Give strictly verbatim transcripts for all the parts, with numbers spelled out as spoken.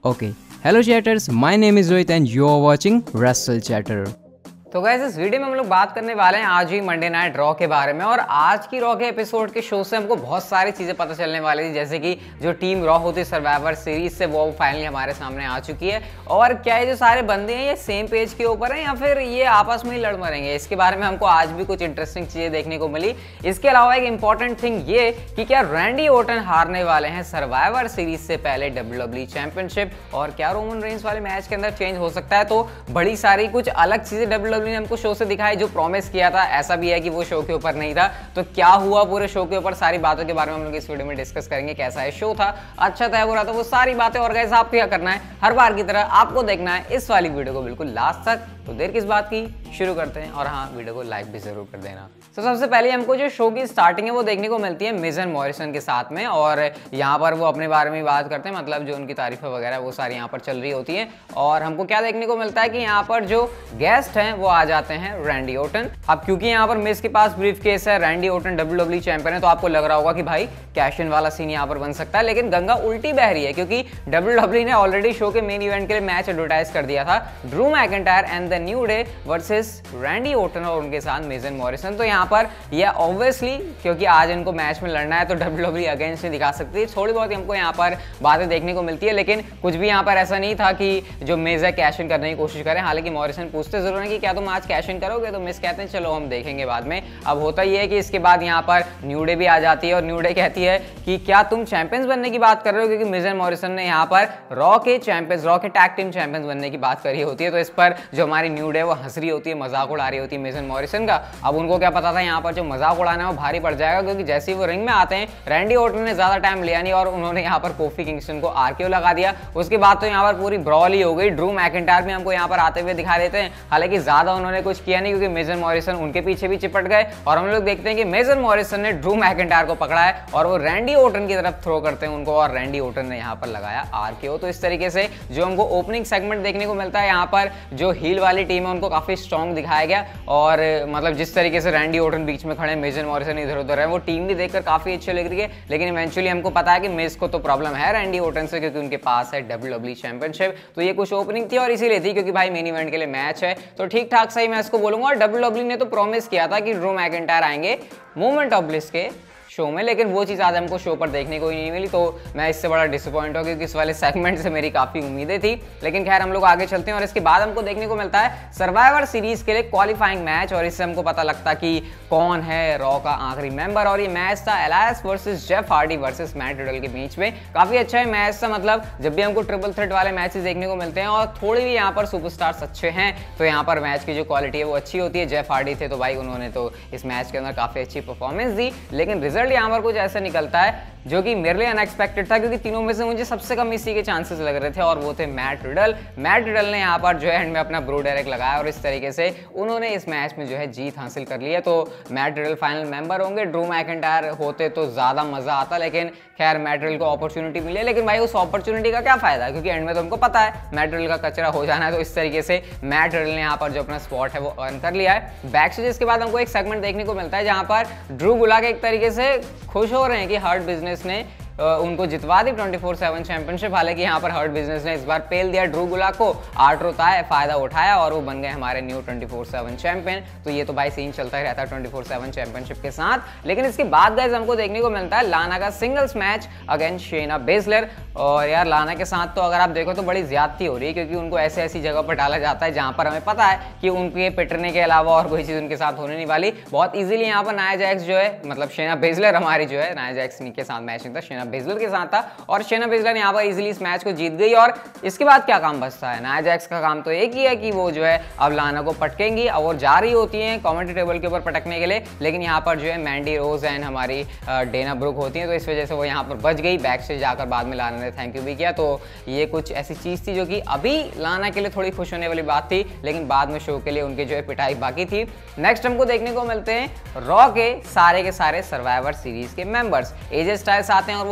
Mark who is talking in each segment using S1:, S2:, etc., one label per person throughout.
S1: Okay, hello chatters, my name is Rohit and you are watching Wrestle Chatter.
S2: तो guys इस video में हम लोग बात करने वाले हैं आज ही मंडे नाइट रॉ के बारे में। और आज की रॉ के एपिसोड के शो से हमको बहुत सारी चीज़ें पता चलने वाली थी, जैसे कि जो टीम रॉ होती है सर्वाइवर सीरीज से वो फाइनली हमारे सामने आ चुकी है। और क्या ये जो सारे बंदे हैं ये सेम पेज के ऊपर हैं या फिर ये आपस में ही लड़ मरेंगे, इसके बारे में हमको आज भी कुछ इंटरेस्टिंग चीज़ें देखने को मिली। इसके अलावा एक इंपॉर्टेंट थिंग ये कि क्या रैंडी ऑर्टन हारने वाले हैं सर्वाइवर सीरीज से पहले डब्ल्यू डब्ल्यू ई चैंपियनशिप, और क्या रोमन रेंस वाले मैच के अंदर चेंज हो सकता है। तो बड़ी सारी कुछ अलग चीज़ें डब्ल्यू डब्ल्यू ने हमको शो से दिखाई, जो प्रॉमिस किया था ऐसा भी है कि वो शो के ऊपर नहीं था। तो क्या हुआ पूरे शो के ऊपर, सारी बातों के बारे में हम लोग इस वीडियो में डिस्कस करेंगे। कैसा है शो था, अच्छा था बुरा था, वो सारी बातें। और गाइस आपको क्या करना है, हर बार की तरह आपको देखना है इस वाली वीडियो को बिल्कुल लास्ट तक। तो देर किस बात की, शुरू करते हैं। और हाँ, वीडियो को लाइक भी जरूर कर देना। तो सबसे पहले हमको जो शो की स्टार्टिंग है वो देखने को मिलती है मिज एंड मॉरिसन के साथ में, और यहाँ पर वो अपने बारे में बात करते हैं, मतलब जो उनकी तारीफें वगैरह वो सारी यहाँ पर चल रही होती हैं। और हमको क्या देखने को मिलता है कि यहाँ पर जो गेस्ट हैं वो आ जाते हैं रैंडी ऑर्टन। अब क्योंकि यहाँ पर मिज के पास ब्रीफ केस है, Randy Orton W W E champion है, तो आपको लग रहा होगा कि भाई कैश इन वाला सीन यहाँ पर बन सकता है। लेकिन गंगा उल्टी बह रही है, क्योंकि डब्ल्यू डब्ल्यू ई ने ऑलरेडी शो के मेन इवेंट के लिए मैच एडवर्टाइज कर दिया था, Drew McIntyre and the New Day versus Randy Orton और उनके साथ मिज एंड मॉरिसन। तो यहाँ पर यह ऑब्वियसली क्योंकि आज इनको मैच में लड़ना है तो डब्ल्यू डब्ल्यू ई अगेंस्ट नहीं दिखा सकती। थोड़ी बहुत हमको यहाँ पर बातें देखने को मिलती है, लेकिन कुछ भी यहाँ पर ऐसा नहीं था कि जो मिज है कैश इन करने की कोशिश करें। हालांकि मॉरिसन पूछते जरूर है कि क्या तुम आज कैश इन करोगे, तो मिज कहते हैं चलो हम देखेंगे बाद में। अब होता ही है कि इसके बाद यहाँ पर न्यू डे भी आ जाती है, और न्यू डे कहती है कि क्या तुम चैंपियंस बनने की बात कर रहे हो, क्योंकि मिज एंड मॉरिसन ने यहाँ पर रॉ के चैंपियंस रॉ के टैग टीम चैंपियंस बनने की बात करी होती है। तो इस पर जो हमारी न्यू डे वो हंस रही होती है, मजाक उड़ा रही होती है मिज एंड मॉरिसन का। अब उनको क्या पता था यहाँ पर जो मजाक उड़ाना है वो भारी पड़ जाएगा, क्योंकि जैसे ही वो रिंग में आते हैं रैंडी ऑर्टन ने ज्यादा टाइम लिया नहीं और उन्होंने यहाँ पर कोफी किंगस्टन को आरकेओ लगा दिया। उसके बाद तो यहाँ पर पूरी ब्रॉल ही हो गई। ड्रू मैकिंटायर भी हमको यहाँ पर आते हुए दिखा देते हैं, हालांकि ज्यादा उन्होंने कुछ किया नहीं, क्योंकि मिज एंड मॉरिसन उनके पीछे भी चिपट गए। और हम लोग देखते हैं कि मिज एंड मॉरिसन ने ड्रू मैकिंटायर को पकड़ा है और वो रैंडी ऑर्टन की तरफ थ्रो करते हैं उनको, और रैंडी ऑर्टन ने यहाँ पर लगाया आरकेओ। तो इस तरीके से जो हमको ओपनिंग सेगमेंट देखने को मिलता है, यहाँ पर जो हील वाली टीम है उनको काफी स्ट्रॉन्ग दिखाया गया। और मतलब जिस तरीके से रैंडी ऑर्टन बीच में खड़े, मिज एंड मॉरिसन इधर उधर है, वो टीम भी देखकर काफी अच्छी लग रही है। लेकिन इवेंचुअली हमको पता है कि मिज को तो प्रॉब्लम है रैंडी ऑर्टन से, क्योंकि उनके पास है डब्ल्यू डब्ल्यू ई चैंपियनशिप। तो ये कुछ ओपनिंग थी और इसीलिए थी क्योंकि भाई मेन इवेंट के लिए मैच है, तो ठीक ठाक सही मैं इसको बोलूंगा। और डब्ल्यू डब्ल्यू ई ने तो प्रॉमिस किया था कि ड्रू मैकिंटायर आएंगे मोमेंट ऑफ ब्लिस के शो में, लेकिन वो चीज़ आज हमको शो पर देखने को ही नहीं मिली। तो मैं इससे बड़ा डिसअपॉइंट हो, क्योंकि इस वाले सेगमेंट से मेरी काफ़ी उम्मीदें थी। लेकिन खैर हम लोग आगे चलते हैं, और इसके बाद हमको देखने को मिलता है सर्वाइवर सीरीज के लिए क्वालिफाइंग मैच, और इससे हमको पता लगता कि कौन है रॉ का आखिरी मेंबर। और ये मैच था Elias versus Jeff Hardy versus Matt Riddle के बीच में। काफ़ी अच्छा है मैच था, मतलब जब भी हमको ट्रिपल थ्रेट वाले मैचेस देखने को मिलते हैं और थोड़े भी यहाँ पर सुपरस्टार्स अच्छे हैं, तो यहाँ पर मैच की जो क्वालिटी है वो अच्छी होती है। जेफ हार्डी थे तो भाई उन्होंने तो इस मैच के अंदर काफ़ी अच्छी परफॉर्मेंस दी, लेकिन रिजल्ट यहाँ पर कुछ ऐसा निकलता है जो कि मेरे लिए अनएक्सपेक्टेड था, क्योंकि तीनों में से मुझे सबसे कम इसी के चांसेस लग रहे थे, और वो थे मैट रिडल। मैट रिडल ने यहाँ पर जो है एंड में अपना ब्रू डायरेक्ट लगाया और इस तरीके से उन्होंने इस मैच में जो है जीत हासिल कर ली है। तो मैट रिडल फाइनल मेंबर होंगे। ड्रू मैकिंटायर होते तो ज्यादा मजा आता, लेकिन खैर मैट रिडल को अपॉर्चुनिटी मिली है। लेकिन भाई उस अपॉर्चुनिटी का क्या फायदा, क्योंकि एंड में तो हमको पता है मैट रिडल का कचरा हो जाना है। तो इस तरीके से मैट रिडल ने यहाँ पर जो अपना स्पॉट है वो अर्न कर लिया है। बैक स्टेज के बाद हमको एक सेगमेंट देखने को मिलता है जहाँ पर ड्रू गुला के एक तरीके से खुश हो रहे हैं कि हर्ट बिजनेस ने उनको जितवा दी ट्वेंटी फोर सेवन चैंपियनशिप। हालांकि यहाँ पर हर्ट बिजनेस ने इस बार पेल दिया ड्रू गुला को, आर्ट रोता है फायदा उठाया और वो बन गए हमारे new twenty four seven champion. तो ये तो भाई सीन चलता ही रहता है ट्वेंटी फोर सेवन चैंपियनशिप के साथ। लेकिन इसके बाद गाइस हमको देखने को मिलता है लाना का singles match against Shayna Baszler. और यार लाना के साथ तो अगर आप देखो तो बड़ी ज्यादती हो रही है, क्योंकि उनको ऐसे ऐसी जगह पर डाला जाता है जहां पर हमें पता है कि उनके पिटने के अलावा और कोई चीज उनके साथ होने नहीं वाली। बहुत इजीली यहाँ पर नाया जैक्स जो है, मतलब शेना बेजलर हमारी जो है, नाया जैक्स के साथ मैच नहीं था, शेना बेजलर के साथ था, और शेना बेजलर यहाँ पर इजीली इस मैच को जीत गई। और इसके बाद क्या काम बचता है, नाया जैक्स का काम तो एक ही है कि वो जो है अब लाना को पटकेंगी, और जा रही होती है कमेंट्री टेबल के ऊपर पटकने के लिए। लेकिन यहाँ पर जो है मैंडी रोज एंड हमारी डेना ब्रुक होती है, तो इस वजह से वो यहाँ पर बच गई। बैक से जाकर बाद में लाना ने थैंक यू भी किया। तो ये कुछ ऐसी चीज थी जो कि अभी लाना के लिए थोड़ी खुश होने वाली बात थी, लेकिन बाद में शो के लिए उनकी जो है पिटाई बाकी थी। नेक्स्ट हमको देखने को मिलते हैं रॉ के सारे के सारे सर्वाइवर सीरीज के मेंबर्स। एजे स्टाइल्स आते हैं और वो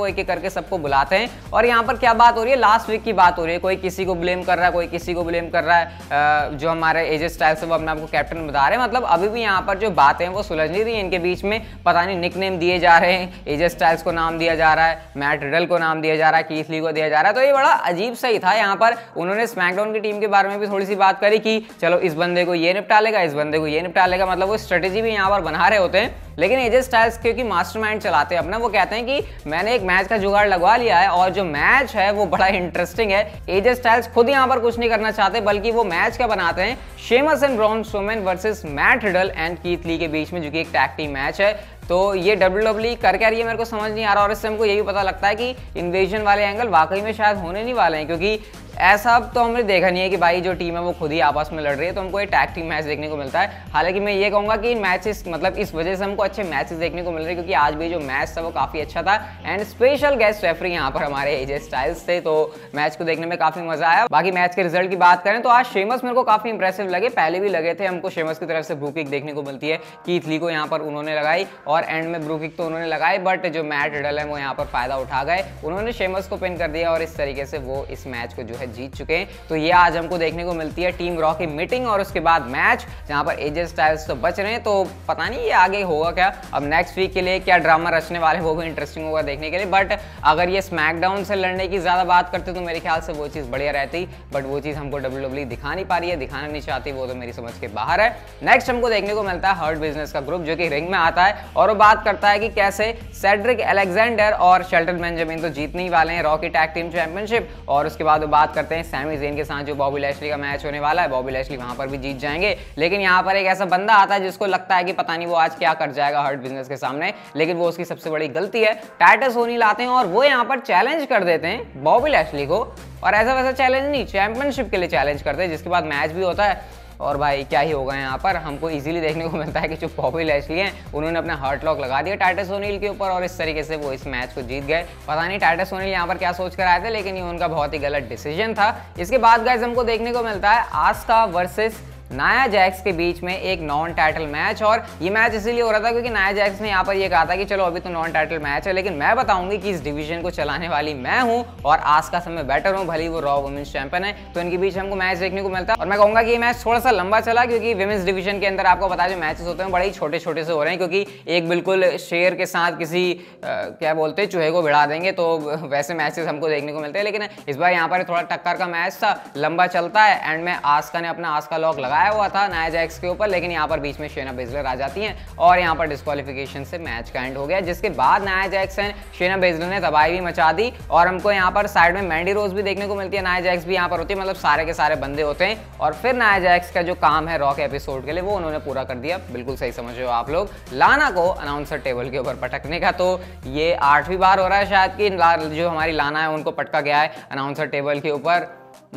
S2: वो एक एक करके सबको बुलाते हैं। और यहाँ पर क्या बात हो रही है, लास्ट वीक की बात हो रही है, कोई किसी को ब्लेम कर रहा है, कोई किसी को ब्लेम कर रहा है। जो हमारे एजे स्टाइल्स है वो अपने आपको कैप्टन बता रहे हैं। मतलब अभी भी यहाँ पर जो बातें हैं वो सुलझ नहीं रही इनके बीच में, पता नहीं निक नेम दिए जा रहे हैं, एजे स्टाइल्स को नाम दिया जा रहा है, मैट रिडल को नाम दिया जा रहा है, कीथ ली को दिया जा रहा है। तो ये बड़ा अजीब सा ही था। यहाँ पर उन्होंने स्मैकडाउन की टीम के बारे में भी थोड़ी सी बात करी कि चलो इस बंदे को ये निपटा लेगा, इस बंदे को ये निपटा लेगा, मतलब वो स्ट्रेटेजी भी यहाँ पर बना रहे होते हैं। लेकिन एजे स्टाइल्स क्योंकि मास्टरमाइंड चलाते हैं अपना, वो कहते हैं कि मैंने एक मैच का जुगाड़ लगवा लिया है और जो मैच है वो बड़ा इंटरेस्टिंग है। एजे स्टाइल्स खुद यहाँ पर कुछ नहीं करना चाहते, बल्कि वो मैच क्या बनाते हैं, Sheamus and Braun Strowman versus Matt Riddle and Keith Lee के बीच में, जो कि एक टैग टीम मैच है। तो ये डब्ल्यू डब्ल्यू ई कर क्या रही है मेरे को समझ नहीं आ रहा। और इससे हमको ये भी पता लगता है कि इन्वेजन वाले एंगल वाकई में शायद होने नहीं वाले हैं, क्योंकि ऐसा तो हमने देखा नहीं है कि भाई जो टीम है वो खुद ही आपस में लड़ रही है, तो हमको एक टैग टीम मैच देखने को मिलता है। हालांकि मैं ये कहूंगा कि इन मैचेस मतलब इस वजह से हमको अच्छे मैचेस देखने को मिल रहे हैं, क्योंकि आज भी जो मैच था वो काफी अच्छा था। एंड स्पेशल गेस्ट रेफरी यहाँ पर हमारे एजे स्टाइल्स थे, तो मैच को देखने में काफी मजा आया। बाकी मैच के रिजल्ट की बात करें तो आज शेमस मेरे को काफी इंप्रेसिव लगे, पहले भी लगे थे। हमको शेमस की तरफ से ब्रू किक देखने को मिलती है, कीथ ली को यहाँ पर उन्होंने लगाई और एंड में ब्रू किक तो उन्होंने लगाई, बट जो मैट रिडल है वो यहाँ पर फायदा उठा गए, उन्होंने शेमस को पिन कर दिया और इस तरीके से वो इस मैच को जो है जीत चुके हैं। तो ये आज हमको देखने को मिलती है टीम रॉ की मीटिंग और उसके बाद मैच, जहां पर एजे स्टाइल्स तो बच रहे हैं। तो पता नहीं ये आगे होगा क्या, अब नेक्स्ट वीक के लिए क्या ड्रामा रचने वाले वो भी इंटरेस्टिंग होगा देखने के लिए। बट अगर ये स्मैकडाउन से लड़ने की ज्यादा बात करते तो मेरे ख्याल से वो चीज बढ़िया रहती, बट वो चीज हमको डब्ल्यू डब्ल्यू ई दिखा नहीं पा रही है, दिखाना नहीं चाहती, वो तो मेरी समझ के बाहर है। नेक्स्ट हमको देखने को मिलता है हर्ट बिजनेस का ग्रुप, जो कि रिंग में आता है और वो बात करता है कि कैसे सेड्रिक अलेक्जेंडर और शेल्टन बेंजामिन तो जीतने ही वाले हैं रॉ की टैग टीम चैंपियनशिप। और उसके बाद वो बात करते हैं सैमी ज़ेन के साथ जो बॉबी लैशली का मैच होने वाला है, बॉबी लैशली वहां पर भी जीत जाएंगे। लेकिन यहाँ पर एक ऐसा बंदा आता है जिसको लगता है कि पता नहीं वो आज क्या कर जाएगा हर्ट बिजनेस के सामने, लेकिन वो उसकी सबसे बड़ी गलती है। टाइटस ओनील आते हैं और वो यहाँ पर चैलेंज कर देते हैं बॉबी लैशली को, और ऐसा वैसा चैलेंज नहीं, चैंपियनशिप के लिए चैलेंज करते हैं, जिसके बाद मैच भी होता है। और भाई क्या ही होगा यहाँ पर, हमको इजीली देखने को मिलता है कि जो बॉबी लैशली हैं उन्होंने अपना हार्ट लॉक लगा दिया टाइटस ओनील के ऊपर और इस तरीके से वो इस मैच को जीत गए। पता नहीं टाइटस ओनील यहाँ पर क्या सोच कर आए थे, लेकिन ये उनका बहुत ही गलत डिसीजन था। इसके बाद गाइस हमको देखने को मिलता है आस्का वर्सेस नाया जैक्स के बीच में एक नॉन टाइटल मैच, और ये मैच इसीलिए हो रहा था क्योंकि नाया जैक्स ने यहाँ पर ये कहा था कि चलो अभी तो नॉन टाइटल मैच है, लेकिन मैं बताऊंगी कि इस डिवीजन को चलाने वाली मैं हूँ और आस्का से मैं बेटर हूँ, भले वो रॉ वुमेन्स चैंपियन है। तो इनके बीच हमको मैच देखने को मिलता है और मैं कहूंगा कि ये मैच थोड़ा सा लंबा चला, क्योंकि वुमेन्स डिवीजन के अंदर आपको पता है जो मैचेस होते हैं बड़े ही छोटे छोटे से हो रहे हैं, क्योंकि एक बिल्कुल शेर के साथ किसी आ, क्या बोलते हैं चूहे को भिड़ा देंगे, तो वैसे मैचेस हमको देखने को मिलते हैं। लेकिन इस बार यहाँ पर थोड़ा टक्कर का मैच था, लंबा चलता है। एंड में आस्का ने अपना आस्का लॉक लगाया हुआ था नाया जैक्स के ऊपर, लेकिन यहाँ पर बीच में शेना बेजलर आ जाती हैं और यहाँ पर डिस्क्वालिफिकेशन से मैच का एंड हो गया, जिसके बाद नाया जैक्स एंड शेना बेजलर ने तबाही भी मचा दी। और हमको यहाँ पर साइड में मैंडी रोज भी देखने को मिलती है, नाया जैक्स भी यहाँ पर होती है, मतलब सारे के सारे बंदे होते हैं। और फिर नाया जैक्स का जो काम है रॉ के एपिसोड के लिए वो उन्होंने पूरा कर दिया, बिल्कुल सही समझ रहे हो आप लोग, लाना को अनाउंसर टेबल के ऊपर पटकने का। तो ये आठवीं बार हो रहा है शायद कि जो हमारी लाना है उनको पटका गया है अनाउंसर टेबल के ऊपर।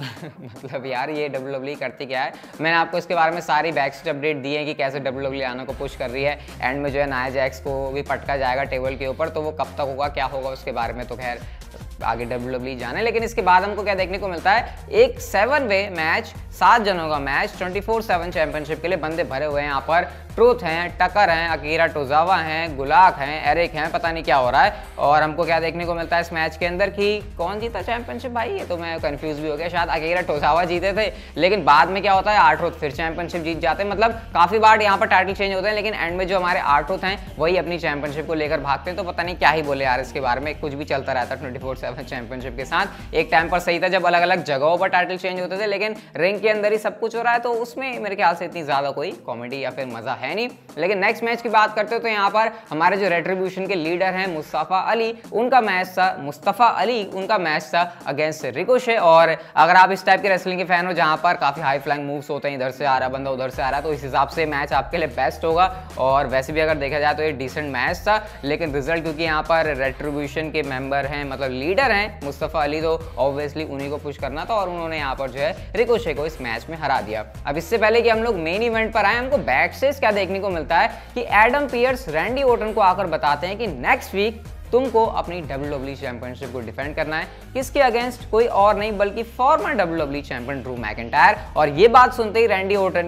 S2: मतलब यार ये डब्ल्यू डब्ल्यू ई करती क्या है। मैंने आपको इसके बारे में सारी बैकस्टेज अपडेट दी है कि कैसे डब्ल्यू डब्ल्यू ई लाना को पुश कर रही है, एंड में जो है नाया जैक्स को भी पटका जाएगा टेबल के ऊपर। तो वो कब तक होगा क्या होगा उसके बारे में तो खैर आगे डब्ल्यू डब्ल्यू ई जाने। लेकिन इसके बाद हमको क्या देखने को मिलता है, एक सेवन वे मैच, सात जनों का match, twenty four seven championship के लिए बंदे भरे हुए हैं यहाँ पर। ट्रूथ हैं, टकर हैं, अकीरा टोजावा हैं, गुलाक हैं, एरिक हैं, पता नहीं क्या हो रहा है। और हमको क्या देखने को मिलता है इस मैच के अंदर कि कौन जीता चैंपियनशिप, भाई ये तो मैं कंफ्यूज भी हो गया, शायद अकीरा टोजावा जीते थे, लेकिन बाद में क्या होता है आर्थरूथ फिर चैंपियनशिप जीत जाते हैं। मतलब काफी बार यहाँ पर टाइटल चेंज होते हैं, लेकिन एंड में जो हमारे आर्थरूथ हैं वही अपनी चैंपियनशिप को लेकर भागते हैं। तो पता नहीं क्या ही बोले यार इसके बारे में, कुछ भी चलता रहता है ट्वेंटी फोर सेवन चैंपियनशिप के साथ। एक टाइम पर सही था जब अलग अलग जगहों पर टाइटल चेंज होते थे, लेकिन रिंग के अंदर ही सब कुछ हो रहा है, तो उसमें मेरे ख्याल से इतनी ज्यादा कोई कॉमेडी या फिर मजा है नहीं। लेकिन नेक्स्ट मैच की बात करते हो तो यहाँ पर हमारे जो रेट्रिब्यूशन के लीडर हैं मुस्तफा अली, उनका मैच था मुस्तफा अली उनका मैच था अगेंस्ट रिकोशे। और अगर आप इस टाइप के रेसलिंग के फैन हो जहां पर काफी हाई फ्लाइंग मूव्स होते हैं, इधर से आ रहा बंदा उधर से आ रहा है, तो इस हिसाब से मैच आपके लिए बेस्ट होगा। और वैसे भी अगर देखा जाए तो ये डिसेंट मैच था, लेकिन रिजल्ट क्योंकि यहाँ पर रेट्रिब्यूशन के मेंबर हैं, मतलब लीडर हैं मुस्तफा अली, तो ऑब्वियसली उन्हीं को पुश करना था और उन्होंने यहाँ पर जो है रिकोशे को इस मैच में हरा दिया। अब इससे पहले कि हम लोग मेन इवेंट पर आए, हमको बैक स्टेज क्या देखने को मिलता है कि एडम पियर्स रैंडी ओर्टन को आकर बताते हैं कि नेक्स्ट वीक तुमको अपनी डब्ल्यू डब्ल्यू ई चैंपियनशिप को डिफेंड करना है। किसके अगेंस्ट? कोई और नहीं बल्कि former W W E champion Drew McIntyre. और ये बात सुनते ही रैंडी ओर्टन की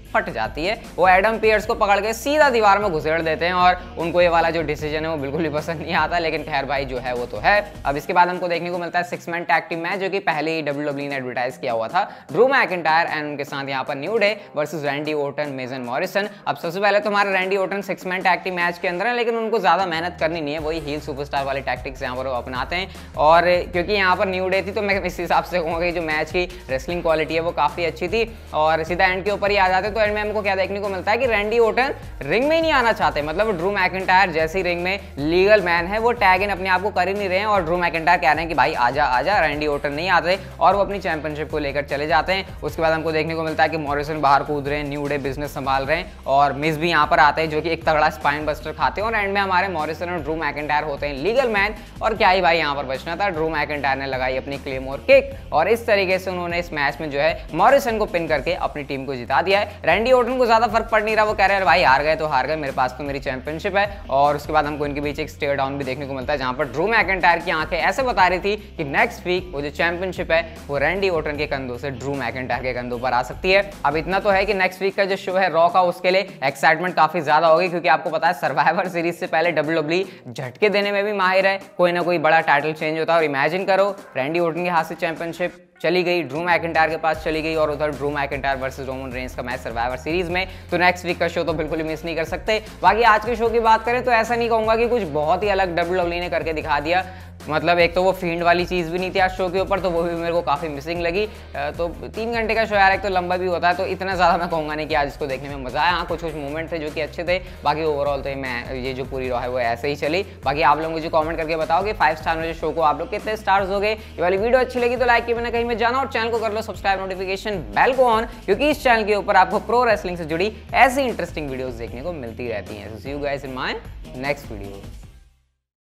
S2: फट जाती है। वो एडम पियर्स को पकड़ के सीधा दीवार में घुसेड़ देते हैं और उनको ये वाला जो डिसीजन है वो बिल्कुल भी पसंद नहीं आता, लेकिन खैर भाई जो है वो तो है। अब इसके बाद हमको देखने को मिलता है six man tag team match, जो कि पहले ही डब्ल्यू डब्ल्यू ई ने एडवर्टाइज किया हुआ था। ड्रू मैकिंटायर एंड उनके साथ यहाँ पर New Day versus Randy Orton, Miz and Morrison. अब सबसे पहले तो हमारे Randy Orton six man tag team match के अंदर है, लेकिन उनको ज्यादा मेहनत करनी नहीं है, वही हील सुपरस्टार वाली टैक्टिक्स यहाँ पर वो अपनाते हैं। और क्योंकि यहाँ पर न्यू डे थी तो मैं इस हिसाब से कहूँगा कि जो मैच की रेसलिंग क्वालिटी है वो काफी अच्छी थी। और सीधा एंड के ऊपर ही आ जाते तो एंड में हमको क्या देखने को मिलता है कि रैंडी ओर्टन रिंग में ही नहीं आना चाहते, मतलब ड्रू मैकिंटायर जैसे ही रिंग में लीगल मैन है वो टैग इन अपने आप को कर ही नहीं रहे हैं और ड्रू मैकिंटायर कह रहे हैं कि भाई आजा आजा, रैंडी ओर्टन नहीं आते और वो अपनी चैंपियनशिप को लेकर चले जाते हैं। उसके बाद हमको देखने को मिलता है कि मॉरिसन बाहर कूद रहे हैं, न्यू डे बिजनेस संभाल रहे हैं और मिस भी यहाँ पर आते हैं जो कि एक तगड़ा स्पाइन बस्टर खाते हैं और एंड में हमारे मॉरिसन और ड्रू मैकिंटायर होते हैं लीगल मैन। और क्या ही भाई यहाँ पर बचना था, ड्रू मैकिंटायर ने लगाई अपनी क्लेमोर किक और इस तरीके से उन्होंने इस मैच में जो है मॉरिसन को पिन करके अपनी टीम को जिता दिया है। रैंडी ओर्टन को ज्यादा फर्क पड़ नहीं रहा, वो कह रहे हैं भाई हार गए तो हार गए, मेरे पास तो मेरी चैंपियनशिप है। और उसके बाद हमको इनके बीच एक स्टेयर डाउन भी देखने को मिलता है जहां पर ड्रू मैकिंटायर की आंखें ऐसे बता रही थी कि नेक्स्ट वीक वो जो चैंपियनशिप है वो रैंडी ओर्टन के कंधों से ड्रू मैकिंटायर के कंधों पर आ सकती है। अब इतना तो है कि नेक्स्ट वीक का जो शो है रॉ का, उसके लिए एक्साइटमेंट काफी ज्यादा होगी, क्योंकि आपको पता है सर्वाइवर सीरीज से पहले डब्ल्यू डब्ल्यू ई झटके देने में भी माहिर है, कोई ना कोई बड़ा टाइटल चेंज होता है। और इमेजिन करो रैंडी ओर्टन के हाथ से चैंपियनशिप चली गई, ड्रू मैकिंटायर के पास चली गई और उधर Drew McIntyre versus Roman Reigns का मैच सर्वाइवर सीरीज में, तो नेक्स्ट वीक का शो तो बिल्कुल ही मिस नहीं कर सकते। बाकी आज के शो की बात करें तो ऐसा नहीं कहूंगा कि कुछ बहुत ही अलग डब्ल्यू डब्ल्यू ई ने करके दिखा दिया, मतलब एक तो वो फील्ड वाली चीज़ भी नहीं थी आज शो के ऊपर, तो वो भी मेरे को काफ़ी मिसिंग लगी। तो तीन घंटे का शो यार एक तो लंबा भी होता है, तो इतना ज़्यादा मैं कहूँगा नहीं कि आज इसको देखने में मज़ा आया। हाँ कुछ कुछ मोमेंट थे जो कि अच्छे थे, बाकी ओवरऑल तो मैं ये जो पूरी रॉ है वो ऐसे ही चली। बाकी आप लोग मुझे कमेंट करके बताओ कि फाइव स्टार में शो को आप लोग कितने स्टार्स हो गए। ये वाली वीडियो अच्छी लगी तो लाइक के बिना कहीं में जाना और चैनल को कर लो सब्सक्राइब, नोटिफिकेशन बेल को ऑन, क्योंकि इस चैनल के ऊपर आपको प्रो रेसलिंग से जुड़ी ऐसी इंटरेस्टिंग वीडियोस देखने को मिलती रहती हैं। So see you guys in my next video.